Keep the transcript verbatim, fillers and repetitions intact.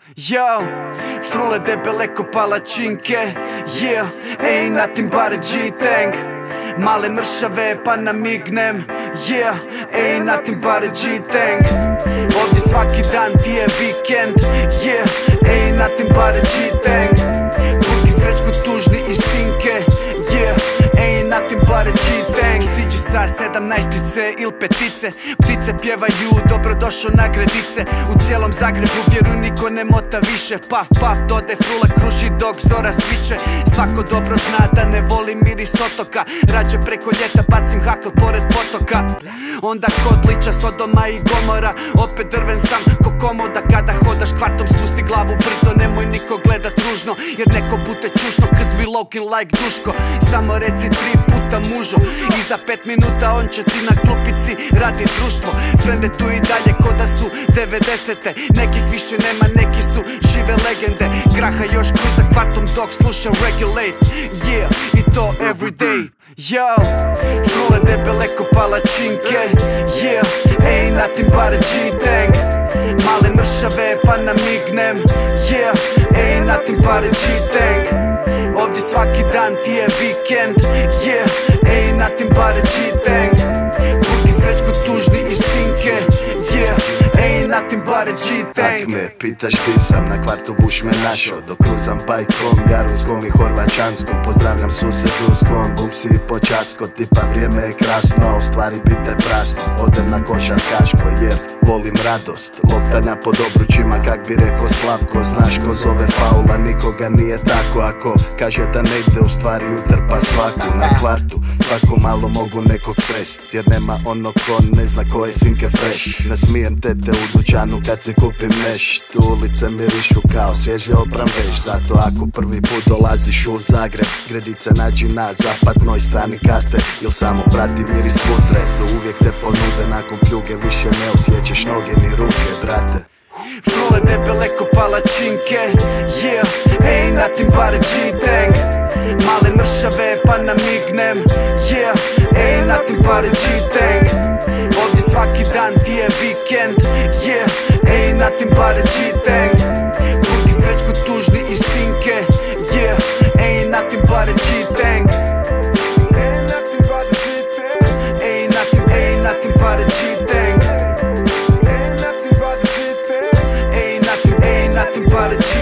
Yo, frule debele ko palačinke. Yeah, ain't nothing but a G-Tang. Male mršave pa namignem. Yeah, ain't nothing but a G-Tang. Ovdje svaki dan ti je vikend. Yeah, ain't nothing but a G-Tang. Drugi srećko tužni i sinke. Yeah, ain't nothing but a G-Tang. Siđu sa sedamnaestice il petice. Ptice pjevaju dobrodošo na gredice. U cijelom Zagrebu vjeruj niko ne mota više. Paf paf dode frula kruži dok zora sviće. Svako dobro zna da ne voli miris otoka. Rađe preko ljeta bacim hakl pored potoka. Onda kod liča Sodoma i Gomora. Opet drven sam ko komoda. Kada hodaš kvartom spusti glavu brzo. Nemoj niko gledat ružno jer neko bute čušno. Cause we looking like Duško. Samo reci tri puta mužo i za pet minuta on će ti na klupici radi društvo. Frende tu i dalje ko da su devedesete. Nekih više nema, neki su žive legende. Graha još kruza kvartom dok sluša Regulate. Yeah, i to everyday. Yo, frule debele ko palačinke. Yeah, ain't nothing but a G-Tang. Male mršave pa namignem. Yeah, ain't nothing but a G-Tang. Ovdje svaki dan ti je vikend. Yeah, ain't nothing but a G-Tang. Burgi srećko tužni i sinke. Yeah, ain't nothing but a G-Tang. Ak me pitaš di sam, na kvartu buš me našo. Dok kruzam bajkom, jarunskom i horvačanskom. Pozdravljam susedu s kom, bumsi i počasko. Tipa vrijeme je krasno, u stvari bite prasno. Odem na košarkaško jer volim radost. Loptanja pod obručima, kak bi rekao Slavko. Znaš ko zove faula, nikoga nije tako. Ako kaže da ne ide, u stvari utrpa svaku. Na kvartu svako malo mogu nekog srest, jer nema ono ko ne zna ko je sinke fresh. Nasmijem tete u dućanu kad se kupim neš. Tu ulice mirišu kao svježe opran veš. Zato ako prvi put dolaziš u Zagreb, Gredice nađi na zapadnoj strani karte. Ili samo prati miris futre, tu uvijek te ponude. Nakon pljuge više ne osjećaš noge ni ruke, brate. Frule debele ko palačinke. Yeah, ain't nothing but a G-Tang. Male mršave pa namignem. Yeah, ain't nothing but a G-Tang. Ovdje svaki dan ti je vikend. Yeah, ain't nothing but a G-Tang. Burgi srećko tužni i sinke. Yeah, ain't nothing but a G-Tang. Ain't nothing but a G-Tang. Ain't nothing, ain't nothing but a G-Tang. Ain't nothing but a G-Tang. Ain't nothing, ain't nothing but a G-Tang.